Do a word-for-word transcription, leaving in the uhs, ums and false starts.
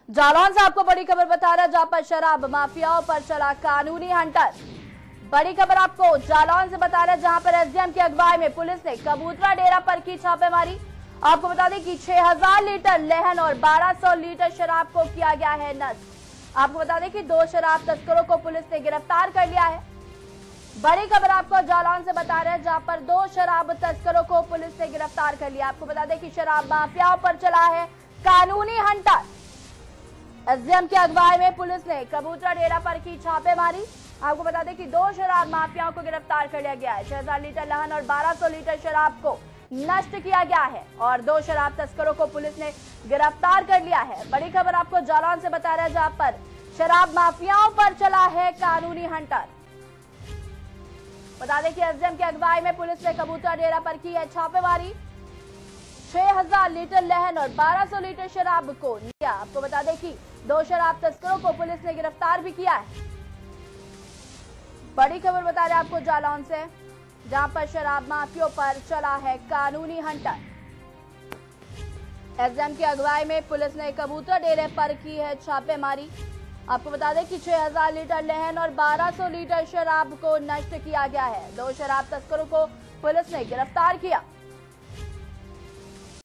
जालौन से आपको बड़ी खबर बता रहा है, जहां पर शराब माफियाओं पर चला कानूनी हंटर। बड़ी खबर आपको जालौन से बता रहे हैं, जहां पर एसडीएम की अगुवाई में पुलिस ने कबूतरा डेरा पर की छापेमारी। आपको बता दें कि छह हज़ार लीटर लहन और बारह सौ लीटर शराब को किया गया है नष्ट। आपको बता दें कि दो शराब तस्करों को पुलिस ने गिरफ्तार कर लिया है। बड़ी खबर आपको जालौन से बता रहे हैं, जहां पर दो शराब तस्करों को पुलिस ने गिरफ्तार कर लिया। आपको बता दें कि शराब माफियाओं पर चला है कानूनी हंटर। एसडीएम की अगुवाई में पुलिस ने कबूतरा डेरा पर की छापेमारी। आपको बता दें कि दो शराब माफियाओं को गिरफ्तार कर लिया गया है। छह हजार लीटर लहन और बारह सौ लीटर शराब को नष्ट किया गया है और दो शराब तस्करों को पुलिस ने गिरफ्तार कर लिया है। बड़ी खबर आपको जालौन से बता रहे हैं, जहां पर शराब माफियाओं पर चला है कानूनी हंटर। बता दें कि एसडीएम की अगुवाई में पुलिस ने कबूतरा डेरा पर की है छापेमारी। छह हजार लीटर लहन और बारह सौ लीटर शराब को लिया। आपको बता दें कि दो शराब तस्करों को पुलिस ने गिरफ्तार भी किया है। बड़ी खबर बता रहे हैं आपको जालौन से, जहां पर शराब माफियों पर चला है कानूनी हंटर। एसडीएम की अगुवाई में पुलिस ने कबूतरा डेरे पर की है छापेमारी। आपको बता दें कि छह हजार लीटर लहन और बारह सौ लीटर शराब को नष्ट किया गया है। दो शराब तस्करों को पुलिस ने गिरफ्तार किया।